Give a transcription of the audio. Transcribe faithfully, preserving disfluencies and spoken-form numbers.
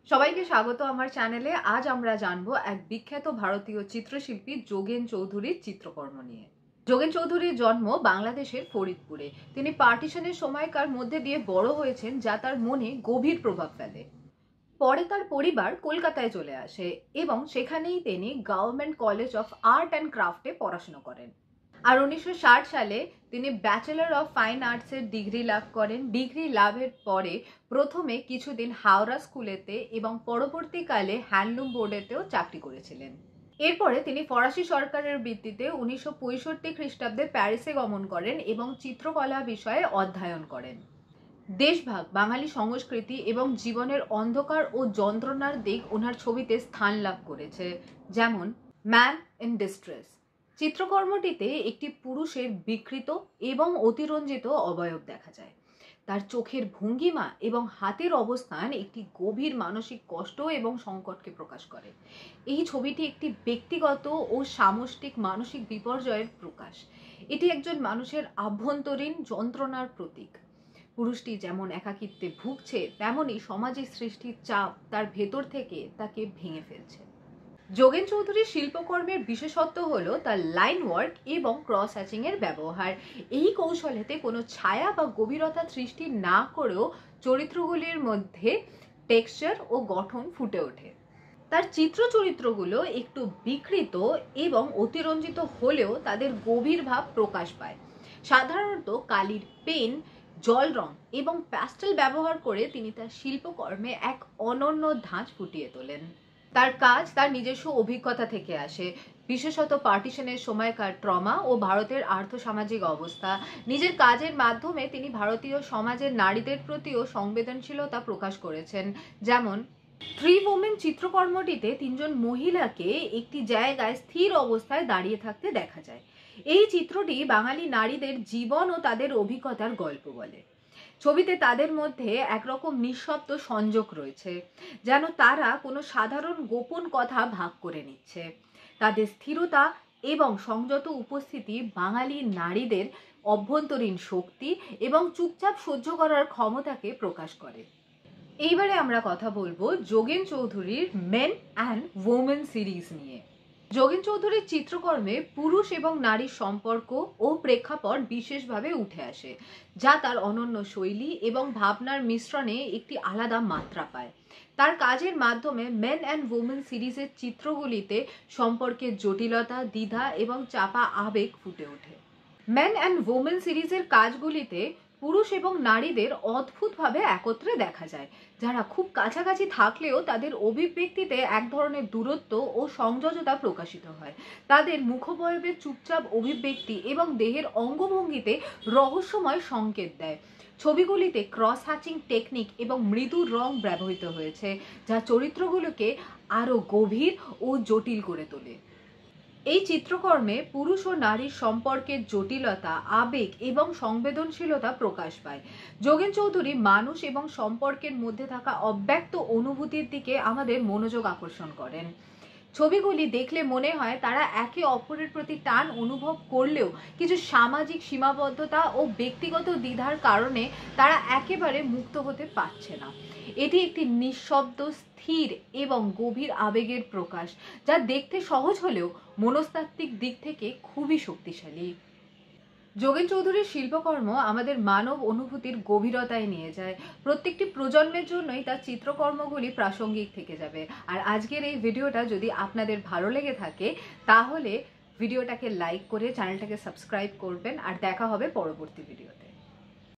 সবাইকে স্বাগত আমার চ্যানেলে। আজ আমরা জানবো এক বিখ্যাত ভারতীয় চিত্রশিল্পী যোগেন চৌধুরীর চিত্রকর্ম নিয়ে। যোগেন চৌধুরীর জন্ম বাংলাদেশের ফরিদপুরে। তিনি পার্টিশনের সময়কার মধ্যে দিয়ে বড় হয়েছেন, যা তার মনে গভীর প্রভাব ফেলে। পরে তার পরিবার কলকাতায় চলে আসে এবং সেখানেই তিনি government college of art and ক্রাফটে পড়াশোনা করেন। আর উনিশশো ষাট সালে তিনি ব্যাচেলর অফ ফাইন আর্টসের ডিগ্রি লাভ করেন। ডিগ্রি লাভের পরে প্রথমে কিছুদিন হাওড়া স্কুলেতে এবং পরবর্তীকালে হ্যান্ডলুম বোর্ডেতেও চাকরি করেছিলেন। এরপরে তিনি ফরাসি সরকারের ভিত্তিতে উনিশশো পঁয়ষট্টি খ্রিস্টাব্দে প্যারিসে গমন করেন এবং চিত্রকলা বিষয়ে অধ্যয়ন করেন। দেশভাগ, বাঙালি সংস্কৃতি এবং জীবনের অন্ধকার ও যন্ত্রণার দিক ওনার ছবিতে স্থান লাভ করেছে, যেমন ম্যান ইন ডিস্ট্রেস। চিত্রকর্মটিতে একটি পুরুষের বিকৃত এবং অতিরঞ্জিত অবয়ব দেখা যায়। তার চোখের ভঙ্গিমা এবং হাতের অবস্থান একটি গভীর মানসিক কষ্ট এবং সংকটকে প্রকাশ করে। এই ছবিটি একটি ব্যক্তিগত ও সামষ্টিক মানসিক বিপর্যয়ের প্রকাশ। এটি একজন মানুষের আভ্যন্তরীণ যন্ত্রণার প্রতীক। পুরুষটি যেমন একাকিত্বে ভুগছে, তেমনই সমাজে সৃষ্টির চাপ তার ভেতর থেকে তাকে ভেঙে ফেলছে। যোগেন চৌধুরীর শিল্পকর্মের বিশেষত্ব হলো তার লাইন ওয়ার্ক এবং ক্রস হ্যাচিং এর ব্যবহার। এই কৌশলেতে কোনো ছায়া বা গভীরতা সৃষ্টি না করেও চরিত্রগুলির মধ্যে টেক্সচার ও গঠন ফুটে ওঠে। তার চিত্র চরিত্রগুলো একটু বিকৃত এবং অতিরঞ্জিত হলেও তাদের গভীর ভাব প্রকাশ পায়। সাধারণত কালির পেন, জল রং এবং প্যাস্টেল ব্যবহার করে তিনি তার শিল্পকর্মে এক অনন্য ধাঁচ ফুটিয়ে তোলেন। তার কাজ তার নিজস্ব অভিজ্ঞতা থেকে আসে, বিশেষত পার্টিশনের সময়কার ট্রমা ও ভারতের আর্থসামাজিক অবস্থা। নিজের কাজের মাধ্যমে তিনি ভারতীয় সমাজের নারীদের প্রতিও সংবেদনশীলতা প্রকাশ করেছেন। যেমন থ্রি ওমেন চিত্রকর্মটিতে তিনজন মহিলাকে একটি জায়গায় স্থির অবস্থায় দাঁড়িয়ে থাকতে দেখা যায়। এই চিত্রটি বাঙালি নারীদের জীবন ও তাদের অভিজ্ঞতার গল্প বলে। ছবিতে তাদের মধ্যে একরকম নিঃশব্দ সংযোগ রয়েছে, যেন তারা কোনো সাধারণ গোপন কথা ভাগ করে নিচ্ছে। তাদের স্থিরতা এবং সংযত উপস্থিতি বাঙালি নারীদের অভ্যন্তরীণ শক্তি এবং চুপচাপ সহ্য করার ক্ষমতাকে প্রকাশ করে। এইবারে আমরা কথা বলবো যোগেন চৌধুরীর মেন অ্যান্ড ওমেন সিরিজ নিয়ে। যোগেন চৌধুরীর চিত্রকর্মে পুরুষ এবং নারীর সম্পর্ক ও প্রেক্ষাপট বিশেষভাবে উঠে আসে, যা তার অনন্য শৈলী এবং ভাবনার মিশ্রণে একটি আলাদা মাত্রা পায়। তার কাজের মাধ্যমে মেন অ্যান্ড ওমেন সিরিজের চিত্রগুলিতে সম্পর্কের জটিলতা, দ্বিধা এবং চাপা আবেগ ফুটে ওঠে। মেন অ্যান্ড ওমেন সিরিজের কাজগুলিতে পুরুষ এবং নারীদের অদ্ভুতভাবে একত্রে দেখা যায়, যারা খুব কাছাকাছি থাকলেও তাদের অভিব্যক্তিতে এক ধরনের দূরত্ব ও সংযোজতা প্রকাশিত হয়। তাদের মুখবয়বের চুপচাপ অভিব্যক্তি এবং দেহের অঙ্গভঙ্গিতে রহস্যময় সংকেত দেয়। ছবিগুলিতে ক্রস হ্যাচিং টেকনিক এবং মৃদু রং ব্যবহৃত হয়েছে, যা চরিত্রগুলোকে আরও গভীর ও জটিল করে তোলে। এই চিত্রকর্মে পুরুষ ও নারীর সম্পর্কের জটিলতা, আবেগ এবং সংবেদনশীলতা প্রকাশ পায়। যোগেন চৌধুরী মানুষ এবং সম্পর্কের মধ্যে থাকা অব্যক্ত অনুভূতির দিকে আমাদের মনোযোগ আকর্ষণ করেন। ছবিগুলি দেখলে মনে হয় তারা একে অপরের প্রতি টান অনুভব করলেও কিছু সামাজিক সীমাবদ্ধতা ও ব্যক্তিগত দ্বিধার কারণে তারা একেবারে মুক্ত হতে পারছে না। এটি একটি নিঃশব্দ, স্থির এবং গভীর আবেগের প্রকাশ, যা দেখতে সহজ হলেও মনস্তাত্ত্বিক দিক থেকে খুবই শক্তিশালী। যোগেন চৌধুরীর শিল্পকর্ম আমাদের মানব অনুভূতির গভীরতায় নিয়ে যায়। প্রত্যেকটি প্রজন্মের জন্যই তার চিত্রকর্মগুলি প্রাসঙ্গিক থেকে যাবে। আর আজকের এই ভিডিওটা যদি আপনাদের ভালো লেগে থাকে, তাহলে ভিডিওটাকে লাইক করে চ্যানেলটাকে সাবস্ক্রাইব করবেন। আর দেখা হবে পরবর্তী ভিডিওতে।